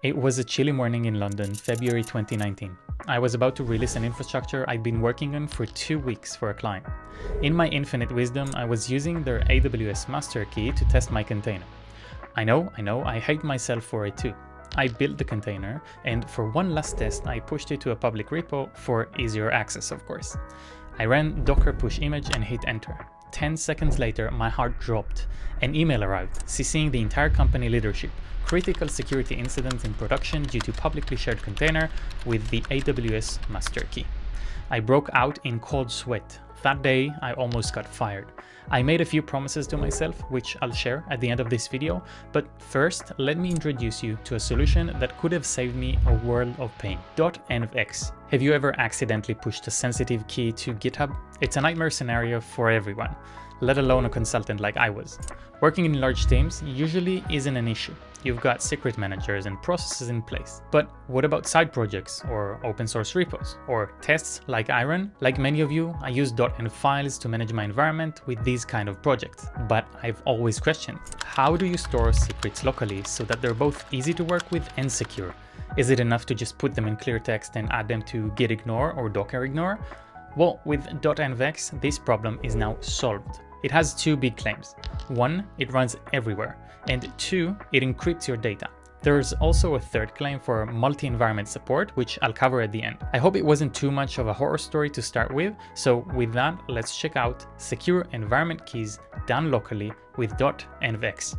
It was a chilly morning in London, February 2019. I was about to release an infrastructure I'd been working on for 2 weeks for a client. In my infinite wisdom, I was using their AWS master key to test my container. I know, I hate myself for it too. I built the container, and for one last test, I pushed it to a public repo for easier access, of course. I ran docker push image and hit enter. 10 seconds later, my heart dropped. An email arrived, CCing the entire company leadership. Critical security incident in production due to publicly shared container with the AWS master key. I broke out in cold sweat. That day, I almost got fired. I made a few promises to myself, which I'll share at the end of this video, but first, let me introduce you to a solution that could have saved me a world of pain. Dotenvx. Have you ever accidentally pushed a sensitive key to GitHub? It's a nightmare scenario for everyone, let alone a consultant like I was. Working in large teams usually isn't an issue. You've got secret managers and processes in place. But what about side projects or open source repos or tests like Iron? Like many of you, I use .env files to manage my environment with these kind of projects. But I've always questioned, how do you store secrets locally so that they're both easy to work with and secure? Is it enough to just put them in clear text and add them to git-ignore or docker-ignore? Well, with Dotenvx, this problem is now solved. It has two big claims. One, it runs everywhere, and two, it encrypts your data. There's also a third claim for multi-environment support, which I'll cover at the end. I hope it wasn't too much of a horror story to start with, so with that, let's check out secure environment keys done locally with Dotenvx.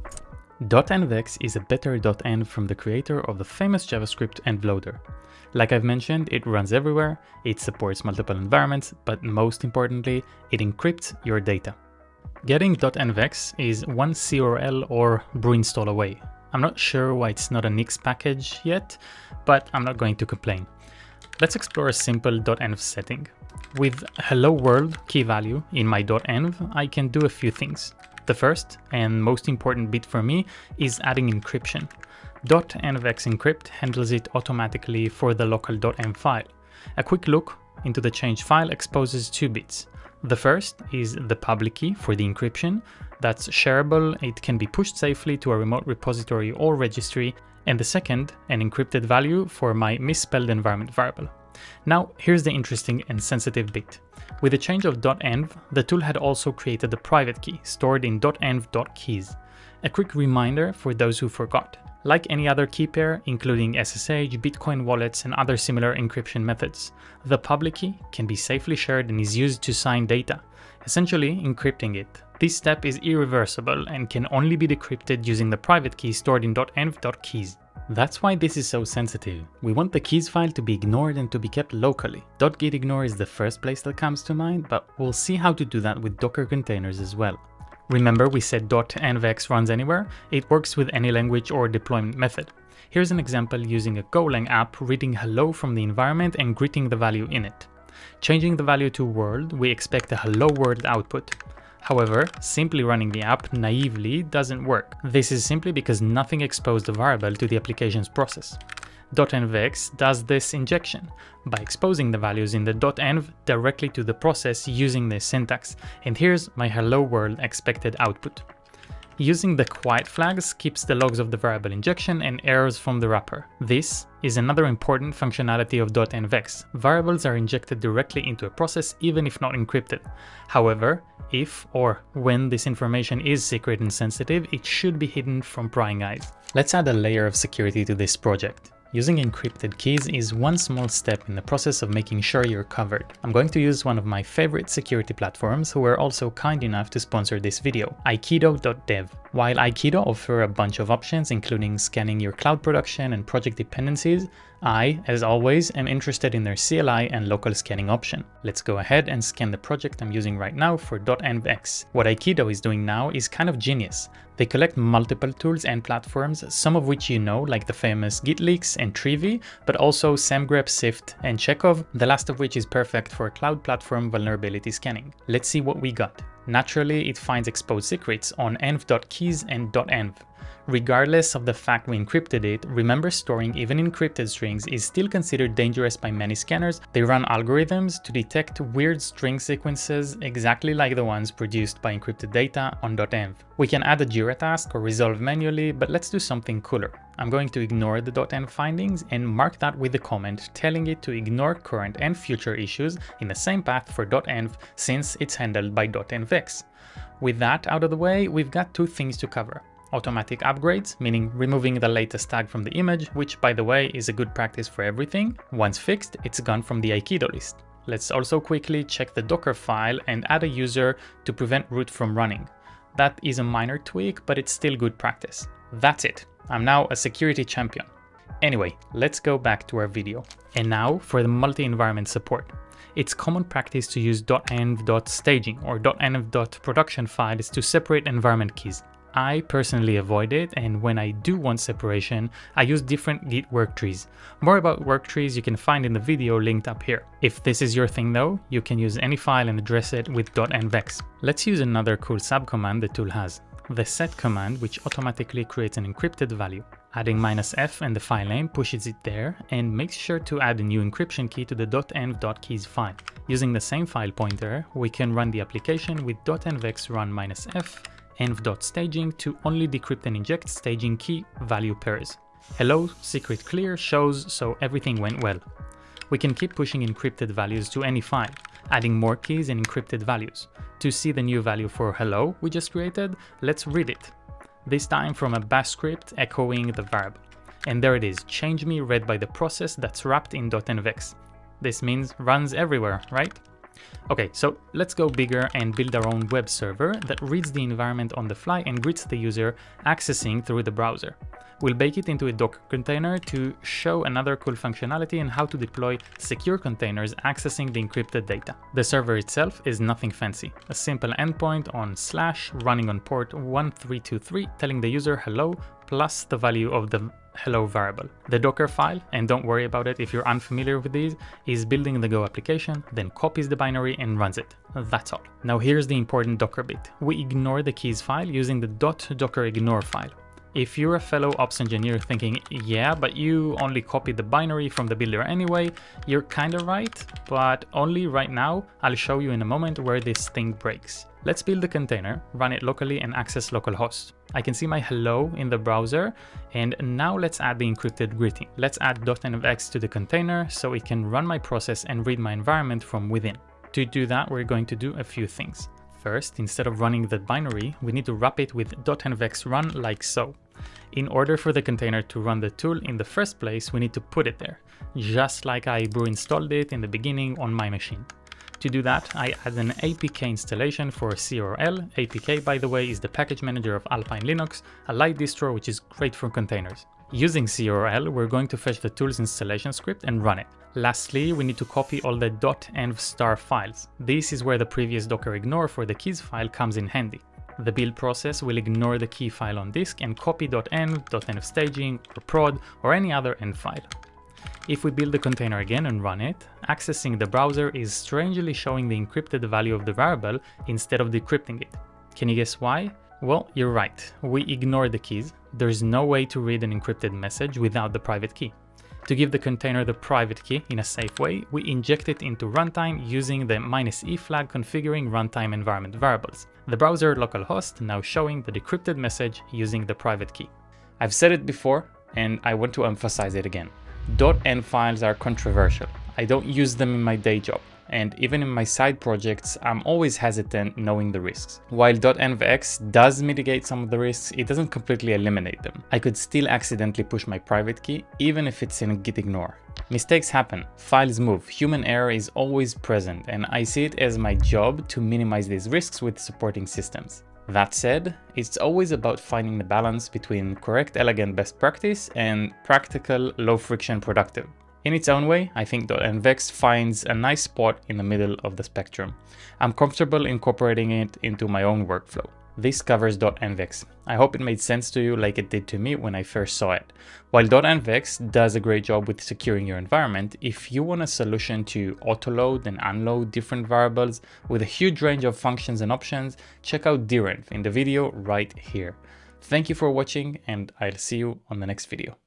Dotenvx is a better .env from the creator of the famous JavaScript env loader. Like I've mentioned, it runs everywhere, it supports multiple environments, but most importantly, it encrypts your data. Getting Dotenvx is one CRL or brew install away. I'm not sure why it's not a Nix package yet, but I'm not going to complain. Let's explore a simple .env setting. With hello world key value in my .env, I can do a few things. The first and most important bit for me is adding encryption. Dotenvx encrypt handles it automatically for the local .env file. A quick look into the change file exposes two bits. The first is the public key for the encryption. That's shareable, it can be pushed safely to a remote repository or registry. And the second, an encrypted value for my misspelled environment variable. Now, here's the interesting and sensitive bit. With the change of .env, the tool had also created a private key stored in .env.keys. A quick reminder for those who forgot. Like any other key pair, including SSH, Bitcoin wallets, and other similar encryption methods, the public key can be safely shared and is used to sign data, essentially encrypting it. This step is irreversible and can only be decrypted using the private key stored in .env.keys. That's why this is so sensitive. We want the keys file to be ignored and to be kept locally. .gitignore is the first place that comes to mind, but we'll see how to do that with Docker containers as well. Remember we said .envx runs anywhere? It works with any language or deployment method. Here's an example using a Golang app reading hello from the environment and greeting the value in it. Changing the value to world, we expect a hello world output. However, simply running the app naively doesn't work. This is simply because nothing exposed the variable to the application's process. Dotenvx does this injection by exposing the values in the .env directly to the process using this syntax, and here's my hello world expected output. Using the quiet flags keeps the logs of the variable injection and errors from the wrapper. This is another important functionality of Dotenvx. Variables are injected directly into a process even if not encrypted. However, if or when this information is secret and sensitive, it should be hidden from prying eyes. Let's add a layer of security to this project. Using encrypted keys is one small step in the process of making sure you're covered. I'm going to use one of my favorite security platforms who were also kind enough to sponsor this video, Aikido.dev. While Aikido offer a bunch of options including scanning your cloud production and project dependencies, I, as always, am interested in their CLI and local scanning option. Let's go ahead and scan the project I'm using right now for .envx. What Aikido is doing now is kind of genius. They collect multiple tools and platforms, some of which you know, like the famous GitLeaks and Trivi, but also SamGrep, Sift, and Chekhov, the last of which is perfect for cloud platform vulnerability scanning. Let's see what we got. Naturally, it finds exposed secrets on env.keys and .env. Regardless of the fact we encrypted it, remember storing even encrypted strings is still considered dangerous by many scanners. They run algorithms to detect weird string sequences exactly like the ones produced by encrypted data on .env. We can add a Jira task or resolve manually, but let's do something cooler. I'm going to ignore the .env findings and mark that with a comment telling it to ignore current and future issues in the same path for .env since it's handled by .Dotenvx. With that out of the way, we've got two things to cover. Automatic upgrades, meaning removing the latest tag from the image, which by the way is a good practice for everything. Once fixed, it's gone from the Aikido list. Let's also quickly check the Docker file and add a user to prevent root from running. That is a minor tweak, but it's still good practice. That's it. I'm now a security champion. Anyway, let's go back to our video. And now for the multi-environment support. It's common practice to use .env.staging or .env.production files to separate environment keys. I personally avoid it, and when I do want separation, I use different Git work trees. More about work trees you can find in the video linked up here. If this is your thing though, you can use any file and address it with .envx. Let's use another cool subcommand the tool has. The set command, which automatically creates an encrypted value. Adding -f and the file name pushes it there and makes sure to add a new encryption key to the .env.keys file. Using the same file pointer, we can run the application with .envx run -f env.staging to only decrypt and inject staging key value pairs. Hello, secret clear shows so everything went well. We can keep pushing encrypted values to any file, adding more keys and encrypted values. To see the new value for hello we just created, let's read it. This time from a bash script echoing the variable. And there it is, change me read by the process that's wrapped in .envx. This means runs everywhere, right? Okay, so let's go bigger and build our own web server that reads the environment on the fly and greets the user accessing through the browser. We'll bake it into a Docker container to show another cool functionality and how to deploy secure containers accessing the encrypted data. The server itself is nothing fancy, a simple endpoint on / running on port 1323 telling the user hello plus the value of the hello variable. The Docker file, and don't worry about it if you're unfamiliar with these, is building the Go application, then copies the binary and runs it. That's all. Now here's the important Docker bit. We ignore the keys file using the .dockerignore file. If you're a fellow ops engineer thinking, yeah, but you only copied the binary from the builder anyway, you're kinda right, but only right now. I'll show you in a moment where this thing breaks. Let's build the container, run it locally and access localhost. I can see my hello in the browser, and now let's add the encrypted greeting. Let's add .envx to the container so it can run my process and read my environment from within. To do that, we're going to do a few things. First, instead of running the binary, we need to wrap it with .envx run like so. In order for the container to run the tool in the first place, we need to put it there, just like I brew installed it in the beginning on my machine. To do that, I add an APK installation for CRL. APK, by the way, is the package manager of Alpine Linux, a light distro which is great for containers. Using CRL, we're going to fetch the tool's installation script and run it. Lastly, we need to copy all the .env files. This is where the previous dockerignore for the keys file comes in handy. The build process will ignore the key file on disk and copy .env, .envstaging, or prod, or any other env file. If we build the container again and run it, accessing the browser is strangely showing the encrypted value of the variable instead of decrypting it. Can you guess why? Well, you're right. We ignore the keys. There's no way to read an encrypted message without the private key. To give the container the private key in a safe way, we inject it into runtime using the -e flag configuring runtime environment variables. The browser localhost now showing the decrypted message using the private key. I've said it before, and I want to emphasize it again. .env files are controversial. I don't use them in my day job, and even in my side projects, I'm always hesitant knowing the risks. While .envx does mitigate some of the risks, it doesn't completely eliminate them. I could still accidentally push my private key, even if it's in git ignore. Mistakes happen, files move, human error is always present, and I see it as my job to minimize these risks with supporting systems. That said, it's always about finding the balance between correct, elegant best practice and practical, low-friction productive. In its own way, I think .envx finds a nice spot in the middle of the spectrum. I'm comfortable incorporating it into my own workflow. This covers .envx. I hope it made sense to you like it did to me when I first saw it. While .envx does a great job with securing your environment, if you want a solution to autoload and unload different variables with a huge range of functions and options, check out DRenv in the video right here. Thank you for watching, and I'll see you on the next video.